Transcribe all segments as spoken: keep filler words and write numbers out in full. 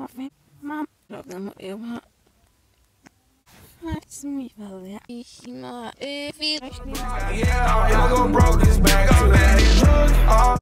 fam. Mom, love them. Ewa. It's me, Valia. Ishima, if you yeah, I'm gonna broke this back to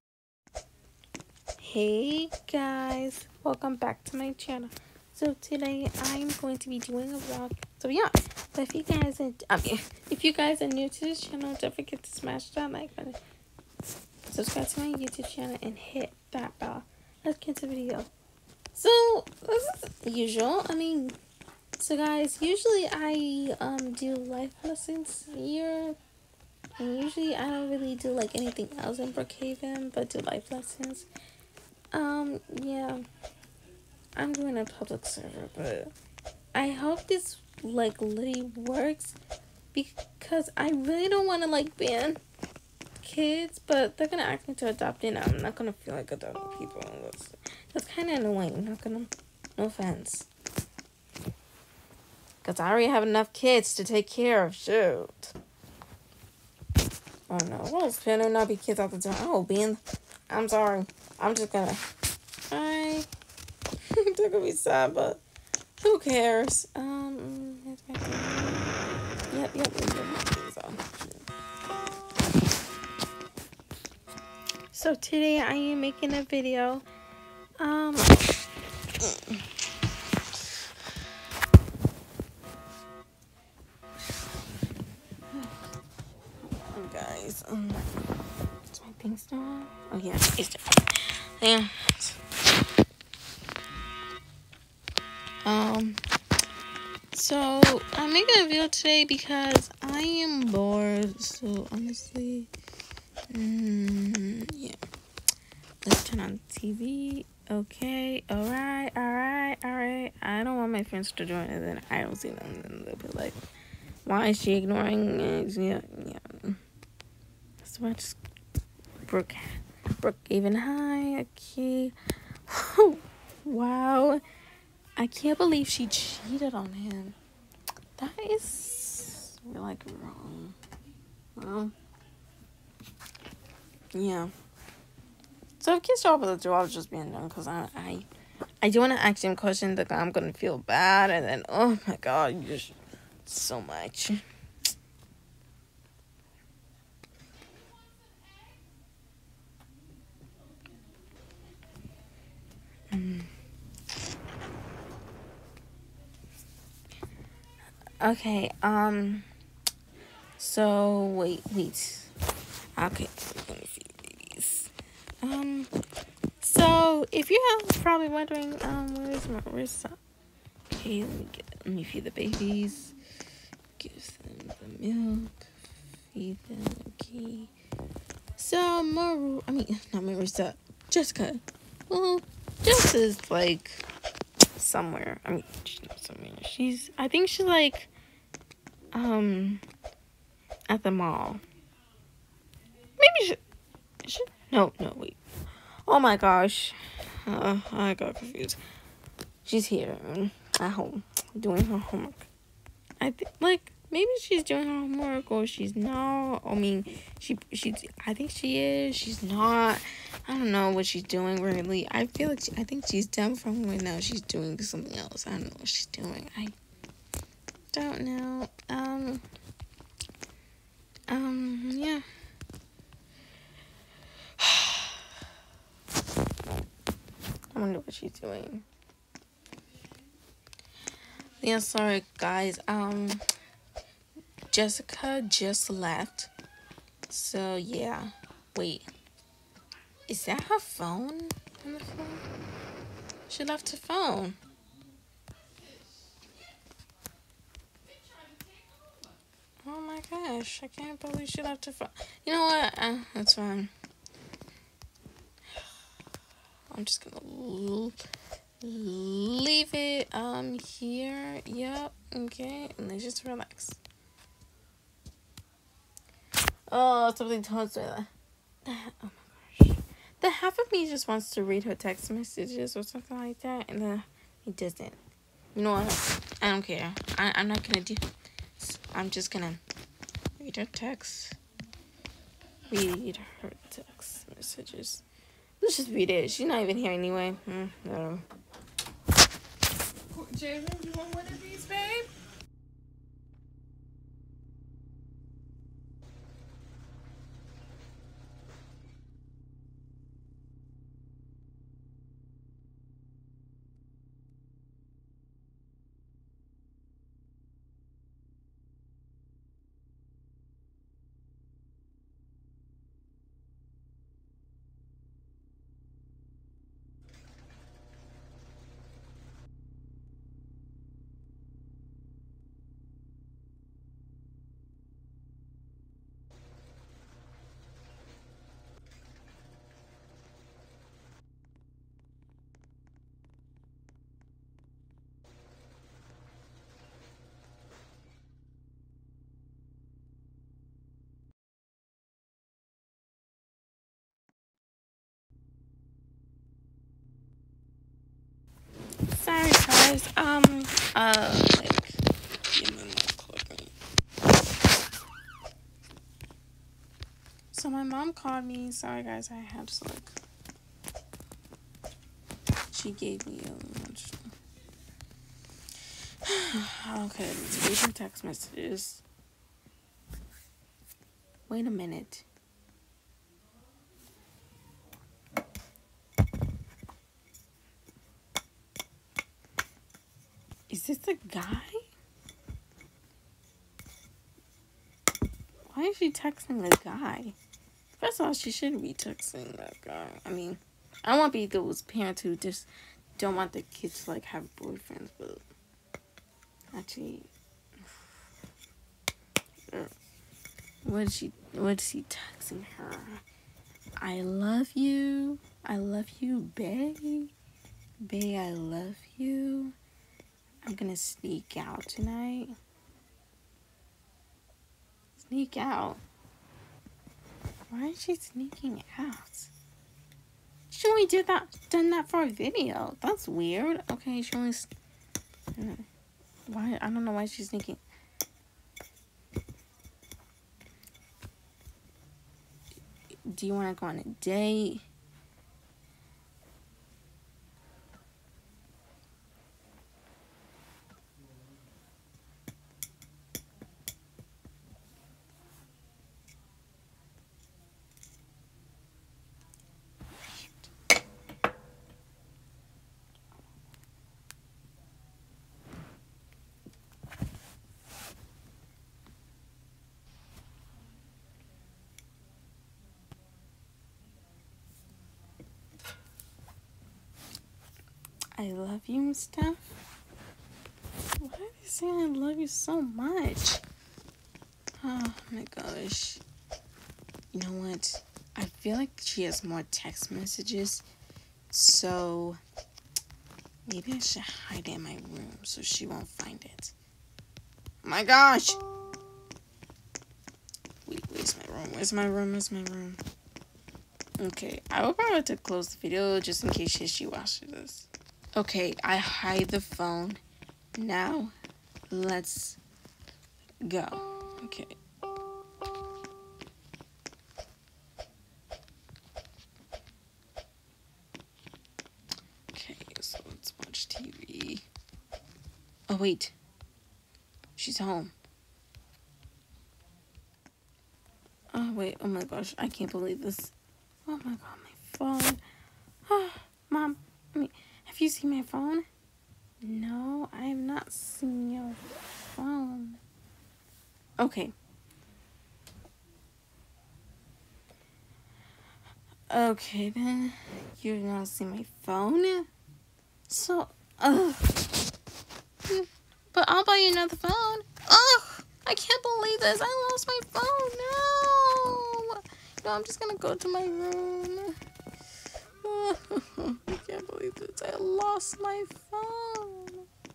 Hey guys, welcome back to my channel. So today I'm going to be doing a vlog. So yeah, but if you guys are, I mean, if you guys are new to this channel, don't forget to smash that like button, subscribe to my YouTube channel, and hit that bell. Let's get to the video. So this is usual. I mean, so guys, usually I um do life lessons here, and usually I don't really do like anything else in Brookhaven, but do life lessons. Um, yeah, I'm doing a public server, but I hope this like literally works, because I really don't want to like ban kids, but they're gonna ask me to adopt it, and I'm not gonna feel like adopting people. That's, that's kind of annoying. Not gonna, no offense, because I already have enough kids to take care of. Shoot. Oh no, well, there not be kids out the time. Oh, Ben, I'm sorry. I'm just gonna. I. They're gonna be sad, but who cares? Um. Yep, yep. So. so today I am making a video. Um. Guys, um, is my thing still on? Oh yeah, it's still on. Yeah. Um, so I'm making a video today because I am bored. So honestly, mm, yeah. Let's turn on T V. Okay, all right, all right, all right. I don't want my friends to join, and then I don't see them, and they'll be like, "Why is she ignoring me?" Yeah, yeah. So I just Brook, Brookhaven High. Okay. Wow. I can't believe she cheated on him. That is like wrong. Well, yeah. So if kids show up at the door, I was just being done, because I, I, I do want to ask him questions that I'm gonna feel bad, and then oh my god, you just so much. Mm. Okay, um, so, wait, wait, okay, let me see these, um, so, if you're probably wondering, um, where's my, where's, okay, let me get, let me feed the babies, give them the milk, feed them, okay, so, Maru, I mean, not Marissa, Jessica, well, Jessica's, like, somewhere, I mean, she's not somewhere, she's, I think she's, like, um, at the mall, maybe she, she, no, no, wait, oh my gosh, uh, I got confused, she's here, at home, doing her homework, I think, like, maybe she's doing her homework, or she's not, I mean, she, she's, I think she is, she's not, I don't know what she's doing, really, I feel like, she, I think she's done from right now, she's doing something else, I don't know what she's doing, I don't know, um, um, yeah, I wonder what she's doing. Yeah, sorry guys, um, Jessica just left, so yeah, wait, is that her phone on the phone? She left her phone. Oh my gosh, I can't believe she left her phone. You know what, uh, that's fine. I'm just gonna leave it um here. Yep, okay, and let's just relax. Oh, something told me that. that oh my gosh, the half of me just wants to read her text messages or something like that, and then it doesn't. You know what, I don't care. I, I'm not gonna do, I'm just gonna read her text, read her text messages. Let's just read it. She's not even here anyway. Mm, no. Jalen, you want one of these, babe? Sorry, guys. Um, uh, like, give me my clothing. So my mom called me. Sorry, guys. I had to like. She gave me a lunch. Okay, let's read some text messages. Wait a minute. Is this the guy? Why is she texting the guy? First of all, she shouldn't be texting that guy. I mean, I don't want to be those parents who just don't want their kids to like have boyfriends, but actually, what is she? What is she texting her? I love you. I love you, bae. Bae, I love you. I'm gonna sneak out tonight. Sneak out? Why is she sneaking out? She only did that, done that for a video. That's weird. Okay, she only. Why? I don't know why she's sneaking. Do you want to go on a date? I love you and stuff. Why are they saying I love you so much? Oh my gosh. You know what? I feel like she has more text messages. So maybe I should hide it in my room so she won't find it. Oh my gosh. Wait, where's my room? Where's my room? Where's my room? Okay, I will probably have to close the video just in case she, she watches this. Okay, I hide the phone. Now, let's go. Okay. Okay, so let's watch T V. Oh, wait. She's home. Oh, wait. Oh, my gosh. I can't believe this. Oh, my God. My phone. Oh, Mom. I mean, have you seen my phone? No, I have not seen your phone. Okay. Okay, then. You're gonna see my phone? So, ugh. But I'll buy you another phone. Ugh! I can't believe this. I lost my phone. No! No, I'm just gonna go to my room. I can't believe this. I lost my phone.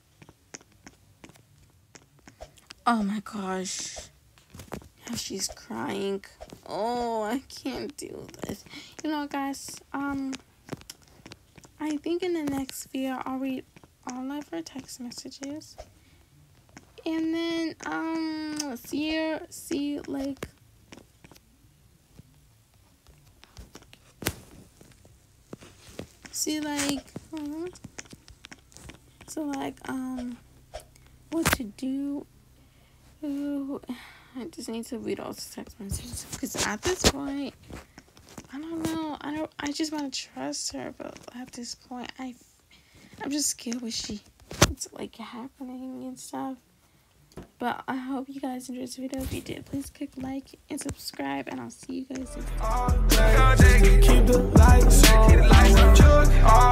Oh my gosh. Now she's crying. Oh, I can't deal with this. You know, guys, um, I think in the next video I'll read all of her text messages. And then, um, see her, see, like, see, like, uh, to like um what to do. Ooh, I just need to read all the text messages because at this point, I don't know. I don't. I just want to trust her, but at this point, I, I'm just scared what she, it's like happening and stuff. But I hope you guys enjoyed this video. If you did, please click like and subscribe, and I'll see you guys next time.